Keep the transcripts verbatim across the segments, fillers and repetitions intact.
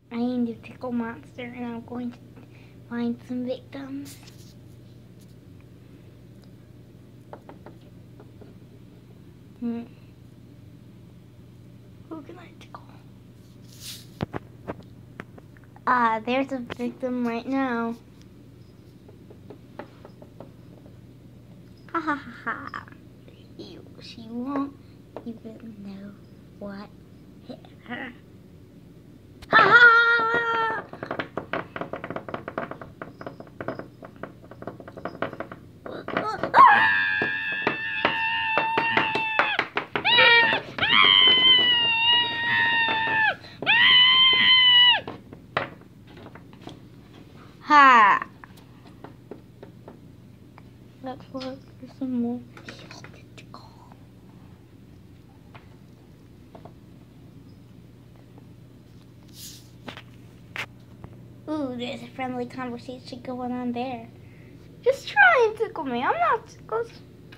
I am the Tickle monster, and I'm going to find some victims. Hmm. Who can I tickle? Ah, there's a victim right now. Ha ha ha ha. You, she won't even know what hit her. Ha ha! Ha! Let's look for some more. Ooh, there's a friendly conversation going on there. Just try and tickle me. I'm not tickled.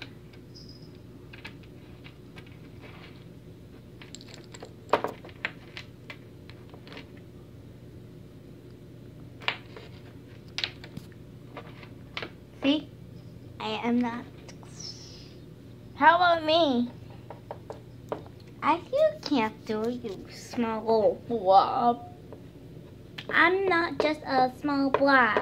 See? I am not tickled. How about me? I you can't do it, you small little blob. I'm not just a small blob.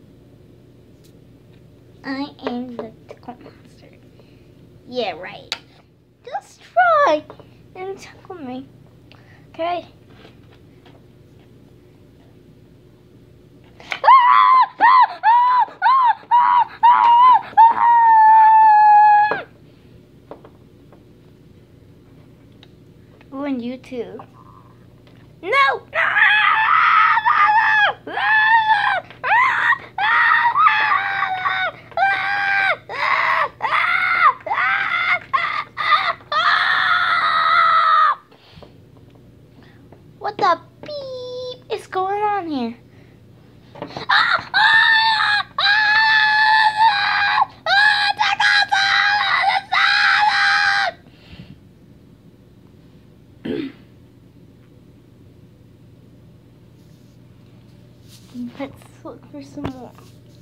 I am the tickle monster. Yeah, right. Just try and tickle me. Okay? Ooh, and you too. No! What the beep is going on here? Let's look for some more.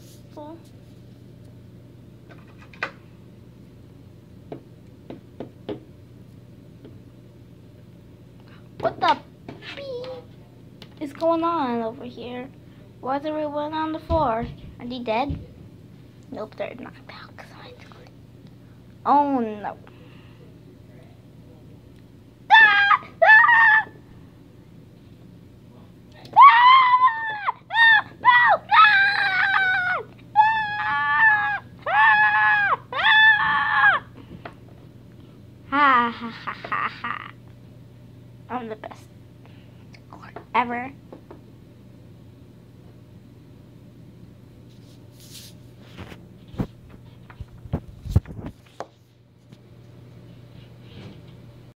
What the beep is going on over here? Why is everyone on the floor? Are they dead? Nope, they're knocked out. Cause I took it. Oh no. Ha ha ha ha ha. I'm the best ever.